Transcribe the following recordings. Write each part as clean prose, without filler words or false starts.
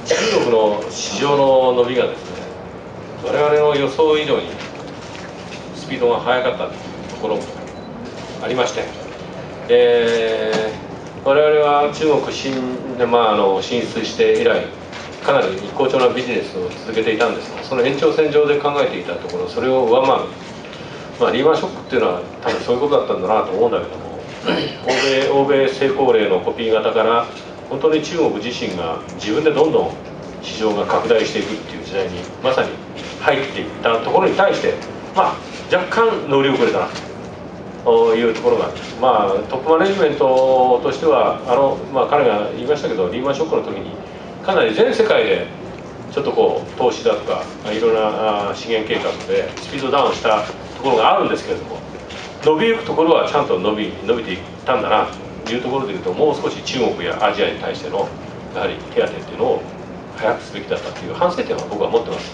中国の市場の伸びがですね、我々の予想以上にスピードが速かったところもありまして、我々は中国進出して以来、かなり好調なビジネスを続けていたんですが、その延長線上で考えていたところ、それを上回る、リーマンショックっていうのは多分そういうことだったんだなと思うんだけども、欧米成功例のコピー型から本当に中国自身が自分でどんどん市場が拡大していくっていう時代にまさに入っていったところに対して、若干乗り遅れたなというところが、トップマネジメントとしては彼が言いましたけど、リーマンショックの時にかなり全世界でちょっと投資だとかいろんな資源計画でスピードダウンしたところがあるんですけれども、伸びゆくところはちゃんと伸びていったんだなというところでいうと、もう少し中国やアジアに対してのやはり手当てっていうのを早くすべきだったという反省点は僕は持ってます。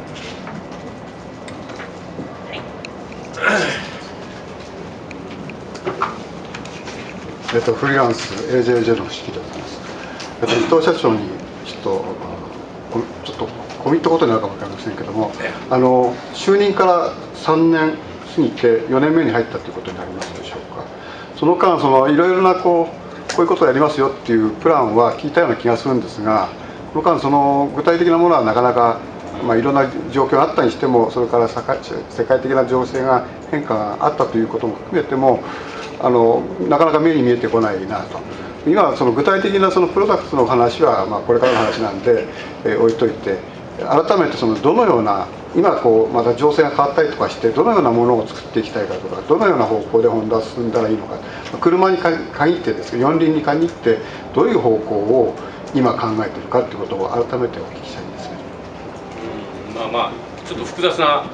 フリーランス AJJ の式でございます。伊藤社長にちょっと込み入ったことになるかもわかりませんけども、就任から3年過ぎて4年目に入ったということになりますでしょうか。その間いろいろなこういうことをやりますよっていうプランは聞いたような気がするんですが、この間具体的なものはなかなかいろんな状況があったにしても、それから世界的な情勢が変化があったということも含めてもなかなか目に見えてこないなと。今具体的なプロダクトの話はこれからの話なんで、置いといて、改めてどのような今また情勢が変わったりとかして、どのようなものを作っていきたいかとか、どのような方向でホンダは進んだらいいのか、車に限ってですけど四輪に限ってどういう方向を今考えているかということを改めてお聞きしたいんですけど。 ちょっと複雑な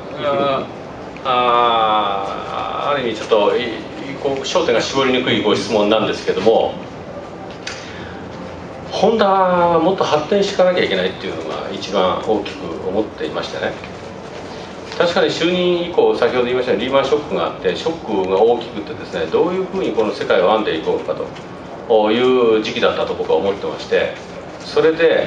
ある意味ちょっと焦点が絞りにくいご質問なんですけども、ホンダはもっと発展していかなきゃいけないっていうのが一番大きく思っていましてね。確かに就任以降、先ほど言いましたようにリーマンショックがあって、ショックが大きくてですね、どういうふうにこの世界を編んでいこうかという時期だったと僕は思ってまして、それで、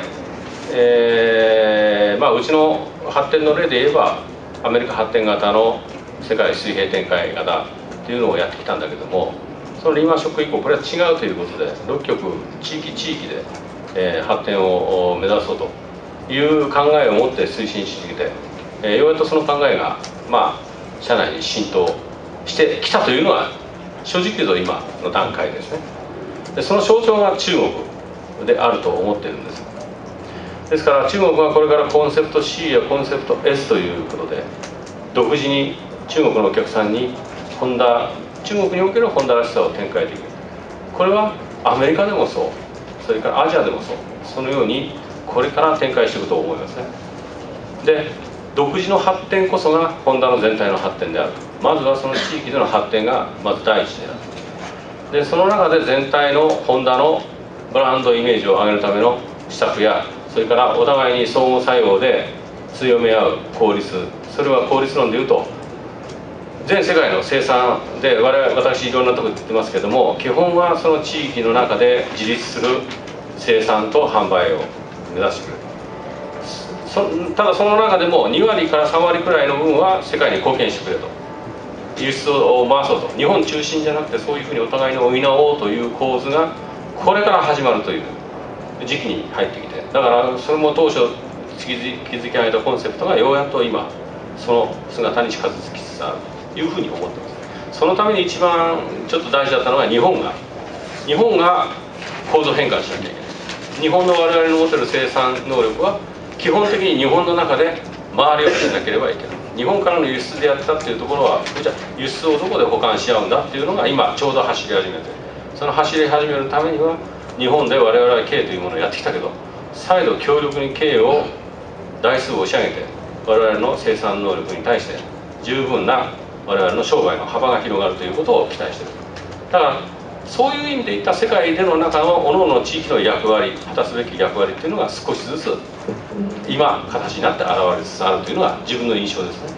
うちの発展の例で言えばアメリカ発展型の世界水平展開型っていうのをやってきたんだけども、そのリーマンショック以降これは違うということで、6局地域で、発展を目指そうという考えを持って推進し続けて、ようやっとその考えが社内に浸透してきたというのは正直言うと今の段階ですね。でその象徴が中国であると思っているんです。ですから中国はこれからコンセプト C やコンセプト S ということで独自に中国のお客さんに中国におけるホンダらしさを展開できる。これはアメリカでもそう、それからアジアでもそう、そのようにこれから展開していくと思いますね。で独自の発展こそがホンダの全体の発展である。まずはその地域での発展がまず第一である。でその中で全体のホンダのブランドイメージを上げるための施策や、それからお互いに相互作用で強め合う効率、それは効率論でいうと全世界の生産で私いろんなところで言ってますけども、基本はその地域の中で自立する生産と販売を目指してくれる。ただその中でも2割から3割くらいの分は世界に貢献してくれと、輸出を回そうと、日本中心じゃなくてそういうふうにお互いに補おうという構図がこれから始まるという時期に入ってきて、だからそれも当初築き上げたコンセプトがようやっと今その姿に近づきつつあるというふうに思ってます。そのために一番ちょっと大事だったのが日本が構造変換しなきゃいけない。日本の我々の持っている生産能力は基本的に日本の中で回りをしなければいけない。日本からの輸出でやったっていうところは、じゃあ輸出をどこで補完し合うんだっていうのが今ちょうど走り始めて、その走り始めるためには日本で我々は経営というものをやってきたけど、再度強力に経営を台数を押し上げて我々の生産能力に対して十分な我々の商売の幅が広がるということを期待している。だからそういう意味でいった世界での中の各々の地域の役割、果たすべき役割っていうのが少しずつ今形になって現れつつあるというのが自分の印象ですね。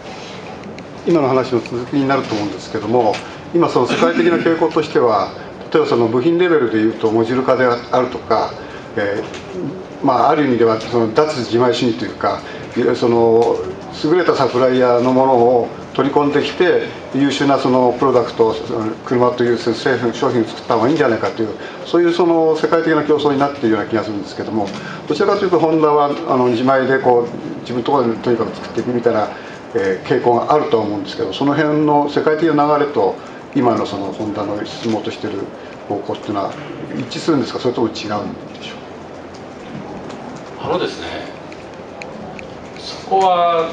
今の話の続きになると思うんですけども、今その世界的な傾向としては、例えばその部品レベルでいうとモジュール化であるとか、ある意味ではその脱自前主義というか、その優れたサプライヤーのものを取り込んできて優秀なそのプロダクト、車という製品商品を作った方がいいんじゃないかという、そういうその世界的な競争になっているような気がするんですけども、どちらかというとホンダは自前でこう自分のところでとにかく作っていくみたいな、傾向があるとは思うんですけど、その辺の世界的な流れと今のそのホンダの進もうとしている方向っていうのは一致するんですか、それとも違うんでしょう。 ですね、そこは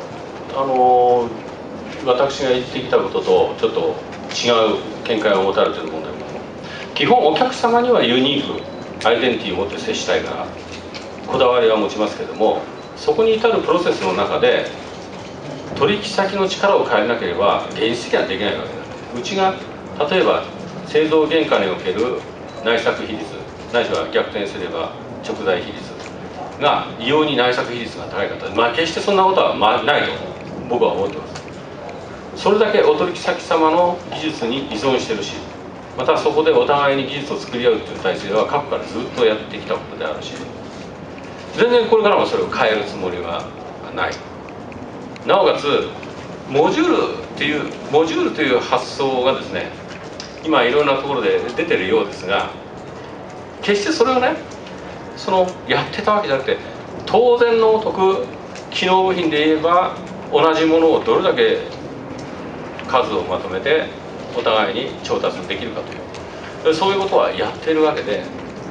私が言ってきたこととちょっと違う見解を持たれているものだけども、基本お客様にはユニークアイデンティティを持って接したいからこだわりは持ちますけども、そこに至るプロセスの中で取引先の力を変えなければ現実的にはできないわけだ。うちが例えば製造原価における内作比率、ないしは逆転すれば直材比率が異様に内作比率が高い方、決してそんなことはないと僕は思ってます。それだけお取引先様の技術に依存してるし、またそこでお互いに技術を作り合うという体制は過去からずっとやってきたことであるし、全然これからもそれを変えるつもりはない。なおかつモジュールという発想がですね、今いろんなところで出てるようですが、決してそれをねやってたわけじゃなくて、当然のごとく機能部品で言えば同じものをどれだけ数をまとめてお互いに調達できるかという、そういうことはやっているわけで、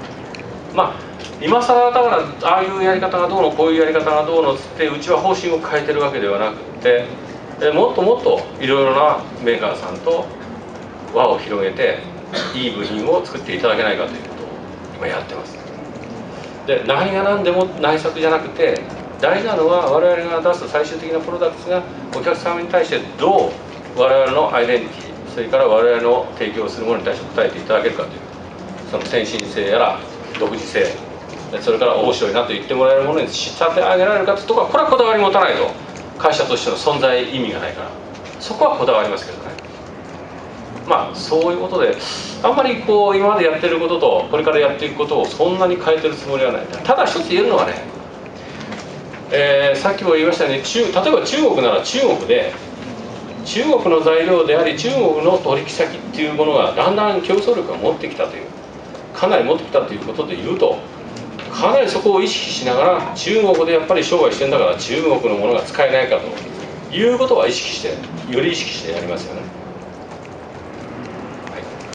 今更だからああいうやり方がどうのこういうやり方がどうのっつってうちは方針を変えてるわけではなくて、もっともっといろいろなメーカーさんと輪を広げていい部品を作っていただけないかということを今やってます。で、何が何でも内作じゃなくて、大事なのは我々が出す最終的なプロダクツがお客様に対してどう我々のアイデンティティ、それから我々の提供するものに対して答えていただけるかという、その先進性やら独自性、それから面白いなと言ってもらえるものに仕立て上げられるかというところは、これはこだわり持たないと会社としての存在意味がないから、そこはこだわりますけどね。そういうことであんまり今までやってることとこれからやっていくことをそんなに変えてるつもりはない。ただ一つ言えるのはね、さっきも言いましたように、例えば中国なら中国で中国の材料であり中国の取引先っていうものがだんだん競争力を持ってきたという、かなり持ってきたということでいうと、かなりそこを意識しながら中国でやっぱり商売してんだから中国のものが使えないかということは意識して、より意識してやりますよね。